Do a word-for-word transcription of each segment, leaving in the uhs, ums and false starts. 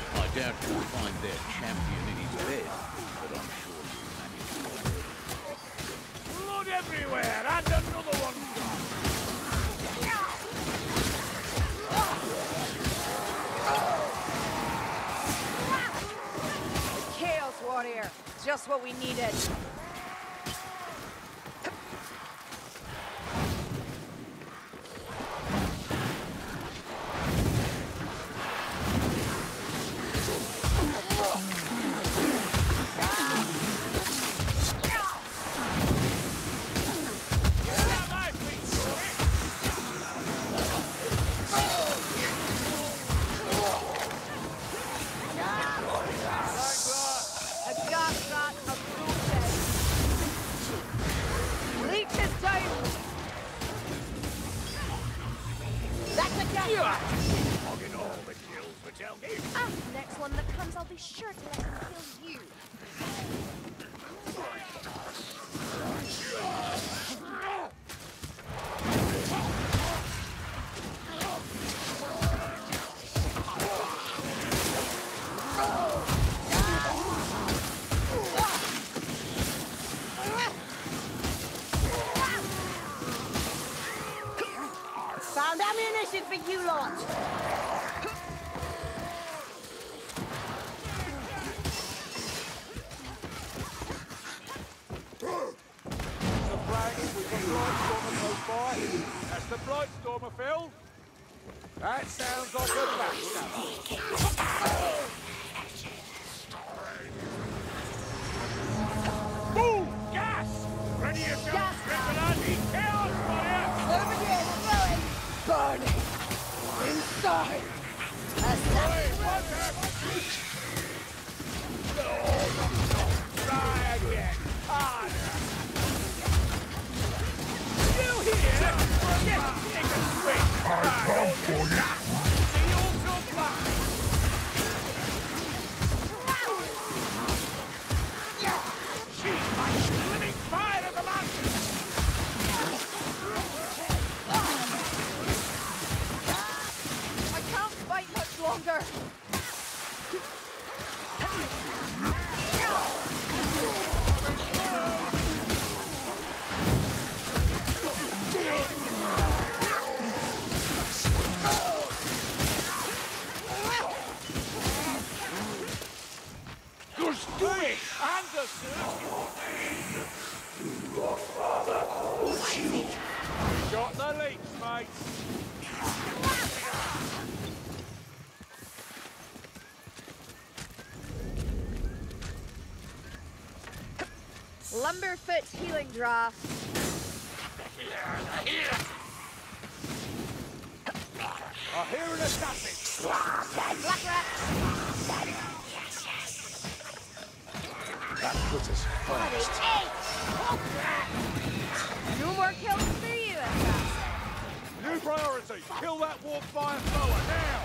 I doubt you'll find their champion in his bed, but I'm sure you'll manage to find it. Blood everywhere, and another one gone. The Chaos Warrior, just what we needed. Sure to let him kill you. Found ammunition for you lot. That's the Blightstormer, Phil. That sounds like a backstabber. Boom! Gas! Ready yourself, Triple Chaos Warrior! Over here, throwing. Burning. Inside. Try again. Harder. You here? Yes, take a swing. I come for you. See also black. She's like living fire of the mountain. I can't fight much longer. Just do it! Anderson! Got the leaks, mate. Lumberfoot healing draft. I hear an assassin. Black rat. That puts us first. No more kills for you, assassin. New priority. Kill that warp fire thrower now.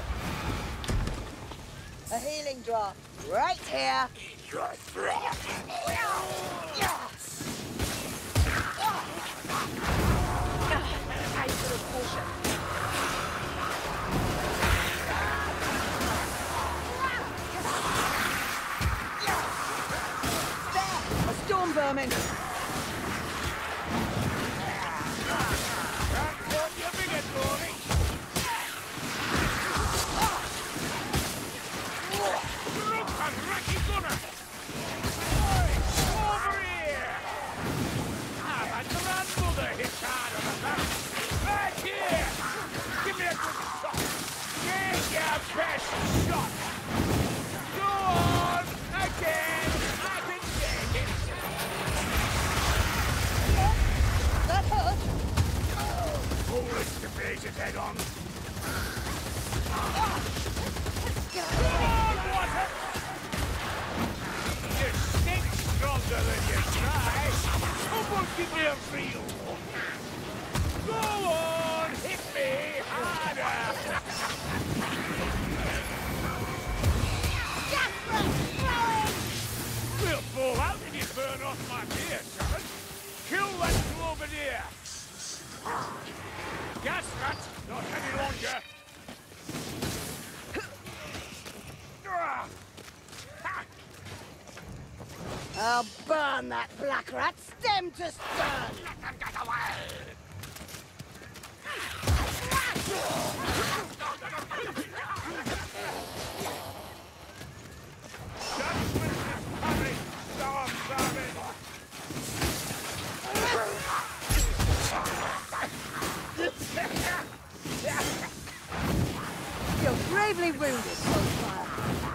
A healing draft. Right here. Nice little potion. There! A storm vermin! That's what you're big at, Rory. Look, a Racky gunner! Oi, over here! I've had grandmother hit hard on the back. Back here! Give me a good shot! Get your best shot! Go on! Again! I can take it! That hurt! Pull this to face his head on! Come on, water! You stink stronger than you try! Someone give me a feel! Go on! Hit me harder! We'll fall out if you burn off my beer, son! Kill that Globadier! Gas rat! Not any longer! I'll burn that black rat stem to stern! Let them get away! Judgment is coming! Storm service! You're bravely wounded, Soulfire.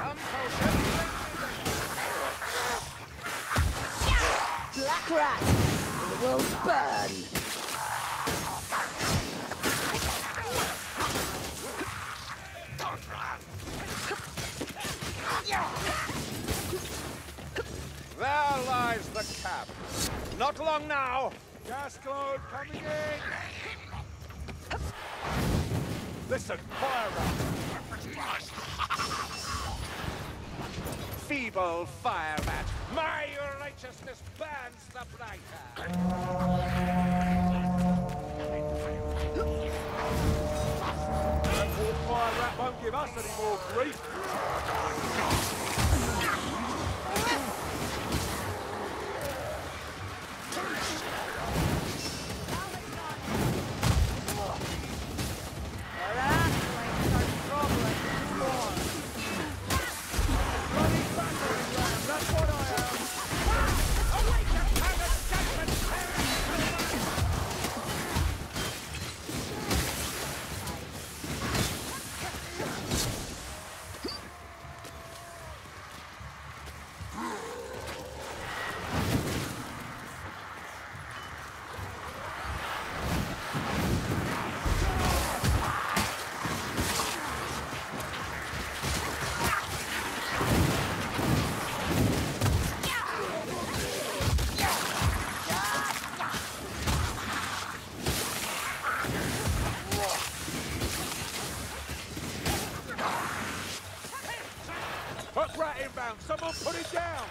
Black rat, it will burn. There lies the cap. Not long now. Gas cloud coming in. Listen, fire rat. Feeble fire rat. My righteousness burns the brighter. That poor fire rat won't give us any more grief. Hook rat inbound! Someone put it down!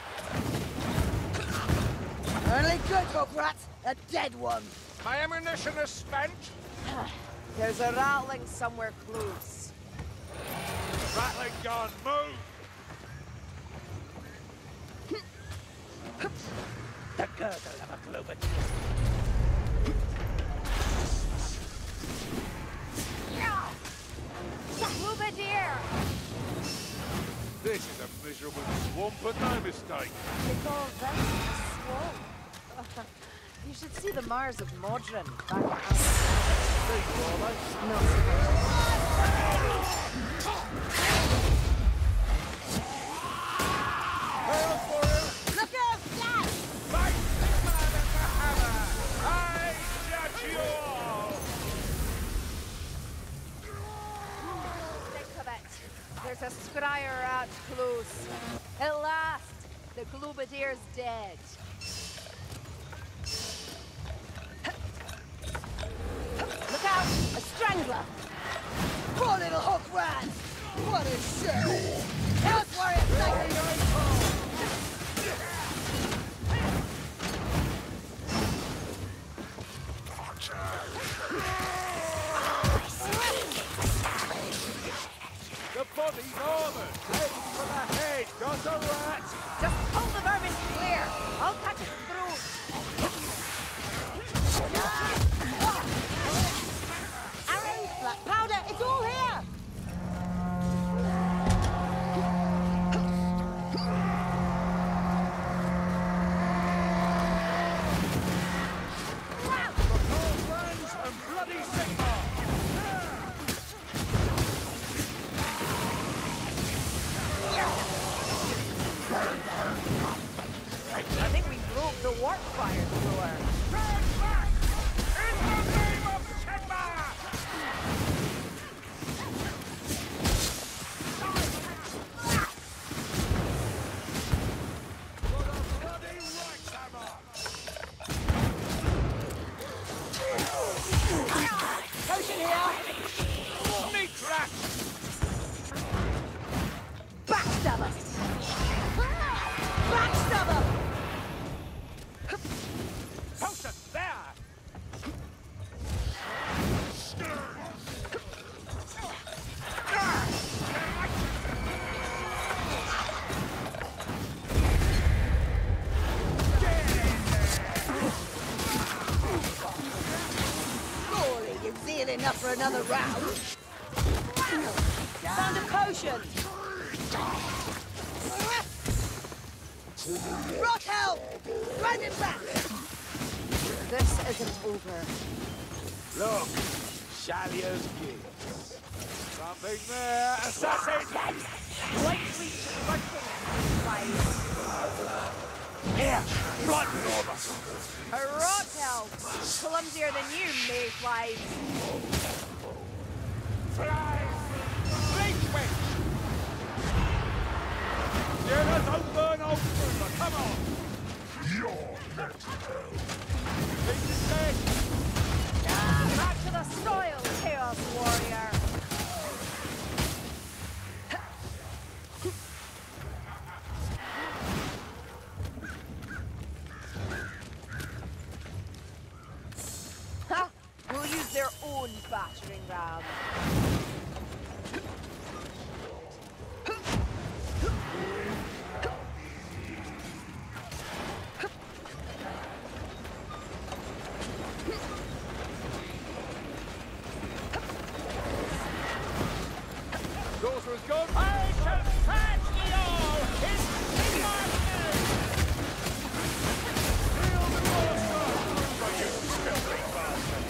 Only good hook rat, a dead one. My ammunition is spent. There's a rattling somewhere close. Rattling gun, move! The gurgle of a Globat. Glubadier! This is a miserable swamp, but no mistake. They call that a swamp. You should see the Mars of Modron back at home. There you are, mate. Not so Hail for him! Look out, Dad! Fight the man at the hammer! I judge you all! Think of it. There's a scryer out close. At last, the Glubadier's dead. Look out! A strangler! Poor little hook rat! What a shame! Health warrior, thank you! The body's armored! Head for the head! Got a rat! Just pull the vermin clear. I'll cut it through. Arrows, black powder, it's all here! Patrol friends and bloody Sigmar! I think we broke the warp fire door. Turn back! In the name of Sigmar! For the bloody right hammer! Potion here! Sneak rat! Backstabber! Backstabber! Potion there! another round. Found a potion. Rot help! Run it back! This isn't over. Look, Shalia's gifts. Something there, assassin! White leech rifle. Here, blood over. A rot elf. Clumsier than you, mayflies. Fly! Reach witch! Get us open, old trooper, come on! You're next. This is dead! Ah, back to the soil, Chaos Warrior. Ha! We'll use their own battering ram. Sorcerer's gone! I shall catch the all! It's in my name! Feel the monster! But you filthy bastard!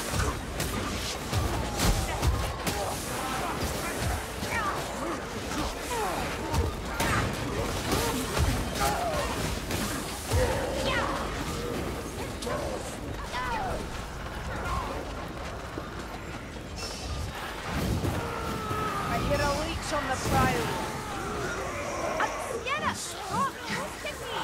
I hit a leech on the prowl. Sienna! Oh, don't hit me!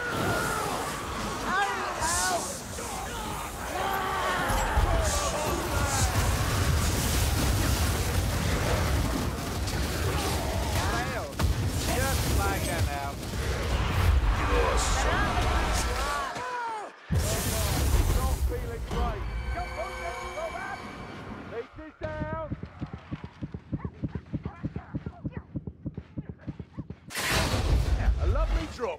Failed. Just like an elf. Not feeling great. Jump on this, Robert! Lead this down! Yeah, a lovely drop.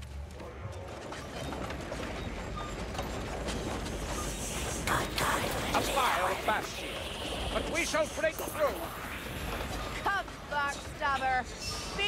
A vile bastion, but we shall break through. Come, backstabber!